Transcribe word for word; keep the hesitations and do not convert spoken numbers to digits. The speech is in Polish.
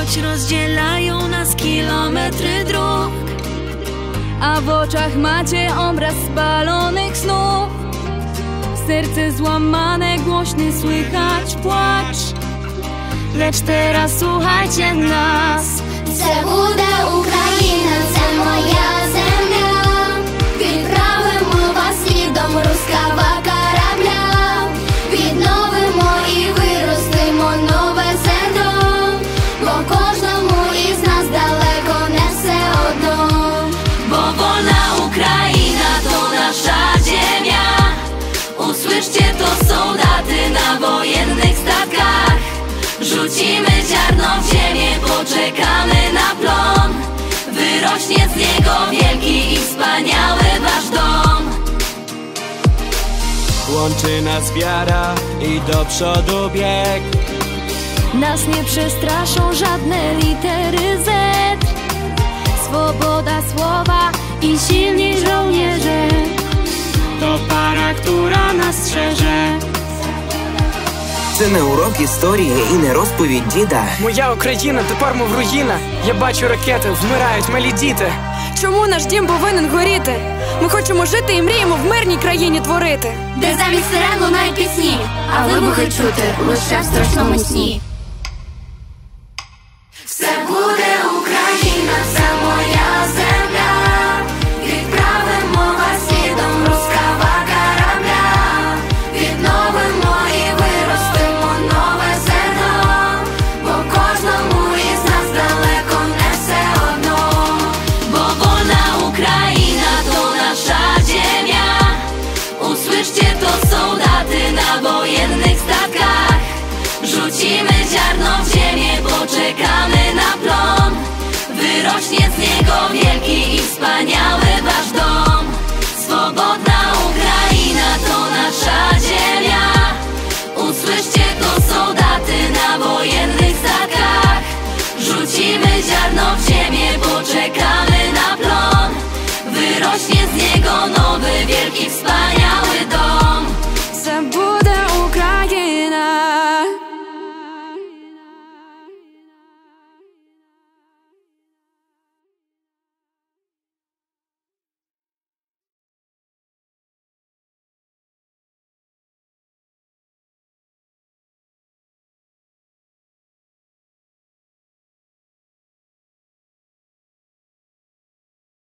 choć rozdzielają nas kilometry dróg, a w oczach macie obraz spalonych snów. Serce złamane, głośny słychać płacz, lecz teraz słuchajcie nas. Це буде Україна, це моя земля. Відправимо вас слідом рускава корабля. Відновимо і виростимо нове зерно, бо кожному із нас далеко не все одно. bo wolna Ukraina to nasza ziemia. Usłyszcie to, soldaty na wojennych statkach. Rzucimy ziarno w ziemię, poczekamy na plon. Wyrośnie z niego wielki i wspaniały wasz dom. Łączy nas wiara i do przodu bieg. Nas nie przestraszą żadne litery Z. Swoboda słowa i silni żołnierze, To para, która nas strzeże. Це не урок історії і не розповідь діда. Моя Україна, тепер мов руїна. Я бачу ракети, вмирають малі діти. чому наш дім повинен горіти? Ми хочемо жити і мріємо в мирній країні творити, Де замість сирен лунають пісні, а вибухи чути лише в страшному сні. Все буде Україна, це моя земля. Відправимо вас слідом рускава корабля. Відновимо і виростимо нове зерно, бо кожному із нас далеко не все одно. Бо вольна Україна to nasza ziemia. Usłyszcie to, soldaty na wojennych statkach. Rzucimy ziarno w ziemię, poczekamy na plon. Wyrośnie z niego wielki i wspaniały wasz dom. Swobodna Ukraina to nasza ziemia. Usłyszcie to, soldaty na wojennych statkach. Rzucimy ziarno w ziemię, poczekamy na plon. Wyrośnie z niego nowy, wielki, wspaniały dom. Забудь